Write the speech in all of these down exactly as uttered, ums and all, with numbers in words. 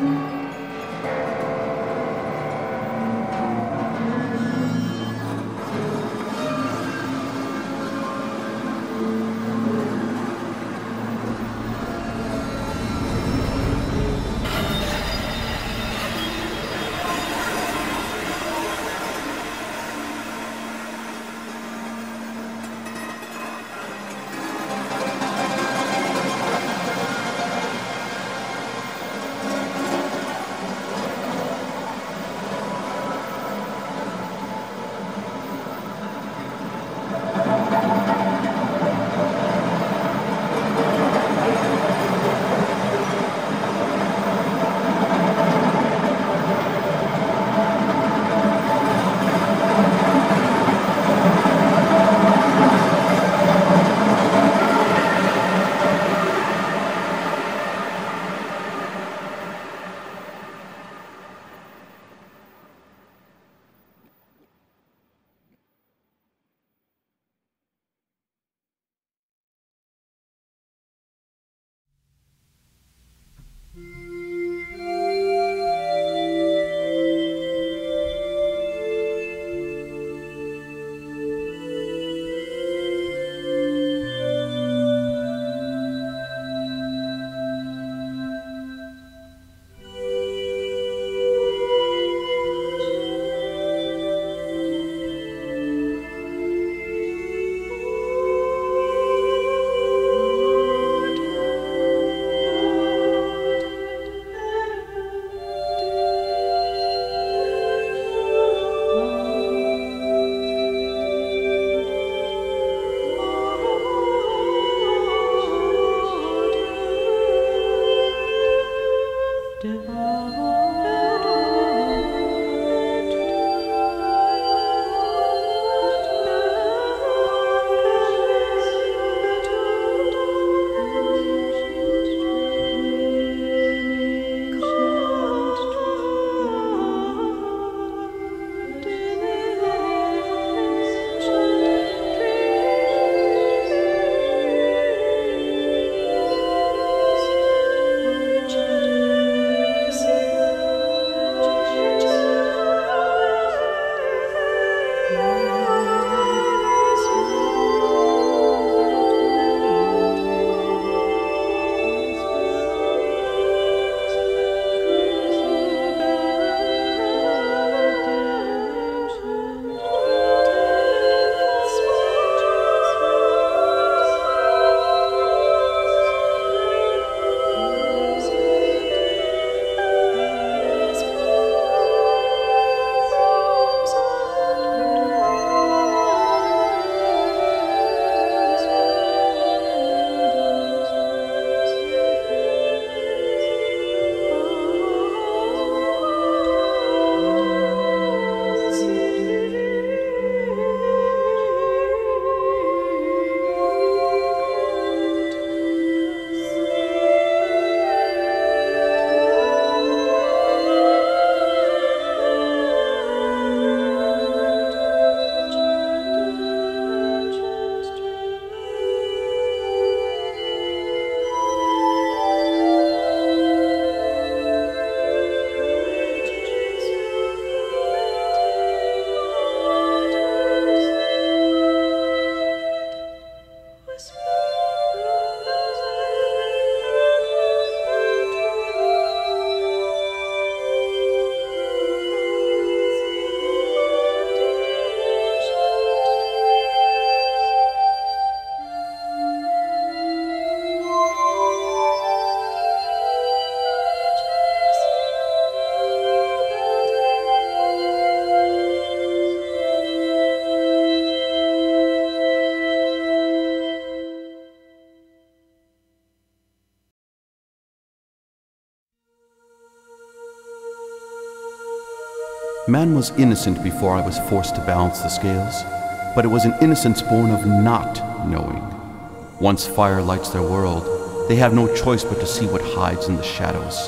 Man was innocent before I was forced to balance the scales, but it was an innocence born of not knowing. Once fire lights their world, they have no choice but to see what hides in the shadows.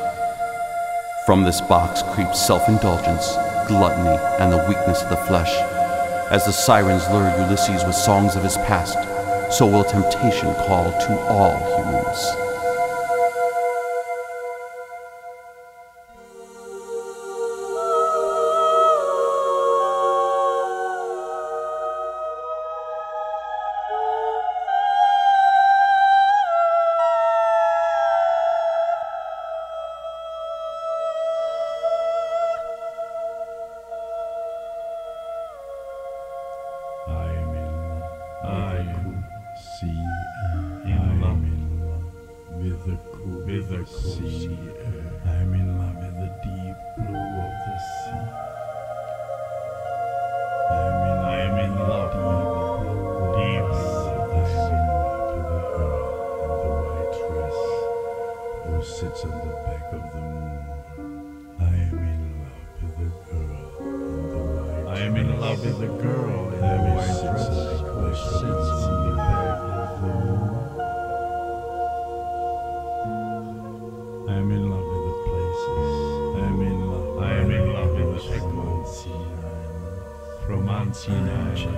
From this box creeps self-indulgence, gluttony, and the weakness of the flesh. As the sirens lure Ulysses with songs of his past, so will temptation call to all humans. cool, with the cool sea air. I'm in love with the deep blue of the sea. I'm in, I'm in love with the deep blue of the sea. I'm in love with the girl in the white dress who sits on the back of the moon. I am in love with the girl in the white dress. I am in love with the girl in the white dress who sits on the back of the moon. I am in love with the places. I am in love. I am in love with the echoes from Ancina.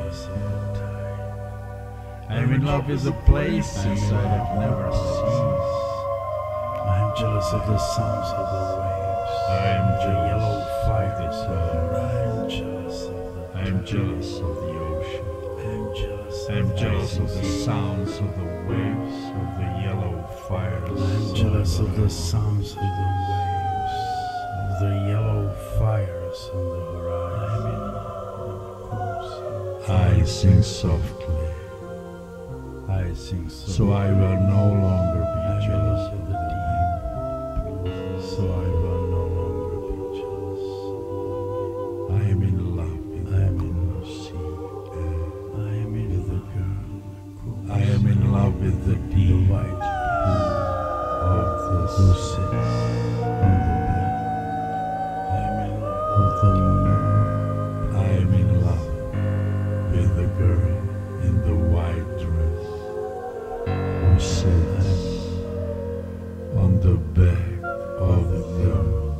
I am in love with the places I have never seen. I am jealous of the sounds of the waves. I am jealous yellow fires of the I am jealous of the I am jealous of the ocean. I am jealous. I am jealous of the sounds of the waves of the yellow fires. I am jealous of the sounds of the waves of the yellow fires on the horizon. I am in love. I sing softly. I sing softly. So I will no longer be jealous of the deep. So I will no longer be jealous. I am in love with I am in the sea. I am in the girl. I am in love with the deep white of the who sits on the bed. I am in love with the moon. I am in love with the girl in the white dress who sits on the back of the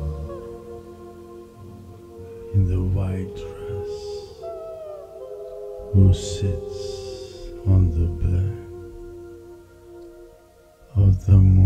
in the white dress who sits on the back of the moon.